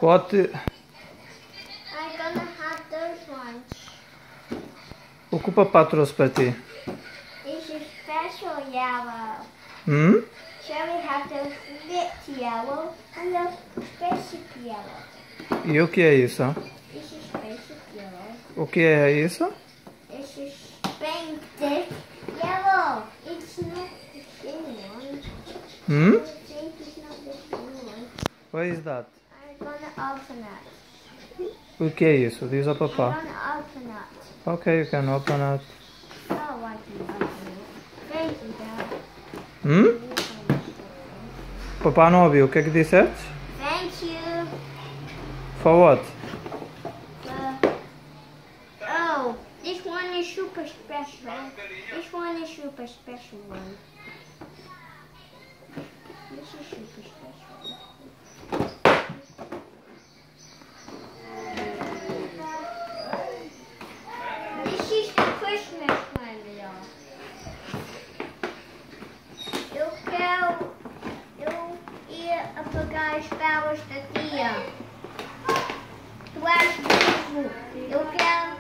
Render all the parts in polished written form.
What? I'm gonna have those ones. O que o papá trouxe para ti? This is special yellow. Shall we have those lit yellow and those basic yellow? E o que é isso? This is basic yellow. O que é isso? This is painted yellow. It's not the thin one. I think it's not the thin one. What is that? I'm gonna open it. O que é isso? Diz ao papá. I'm gonna open it. Ok, you can open it. Oh, I can open it. Thank you, Dad. Papá não ouviu. O que é que disseste? Thank you. For what? Oh, this one is super special. This one is super special one. This is super special. This is the Christmas one, y'all. Eu ia apagar as velas daqui, ó. Tu és vivo. Eu quero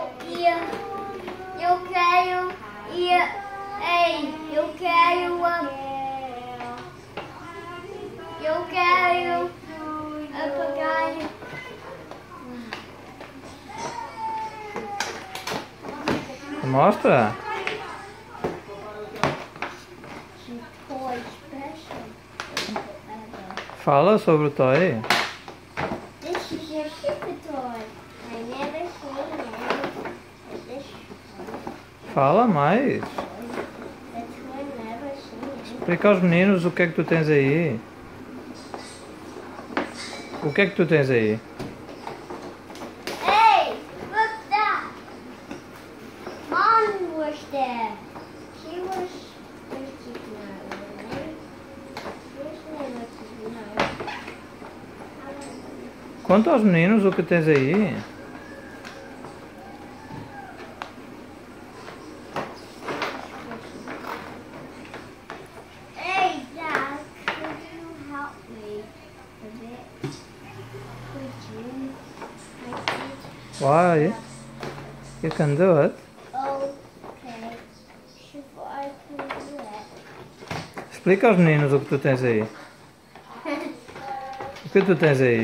apagar. Mostra. Toy special. Fala sobre o toy. This is your super toy. I never seen it. This Fala mais. that's one never seen it. Explica aos meninos o que é que tu tens aí. O que é que tu tens aí? Hey, look that. Mom was there. She was. Where's she now? Where's my little now? Conta aos meninos o que tens aí. Hey, Dad, could you help me a bit? Could you? Why? You can do it. Okay. Should I do it? Explica aos meninos o que tu tens aí. O que tu tens aí?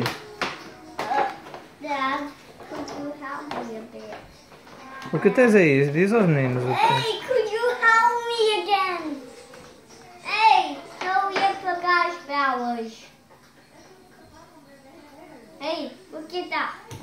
Dad, could you help me a bit? O que tens aí? Diz aos meninos o que tens. Hey, could you help me again? Hey, eu ia apagar as velas. Hey, look at that.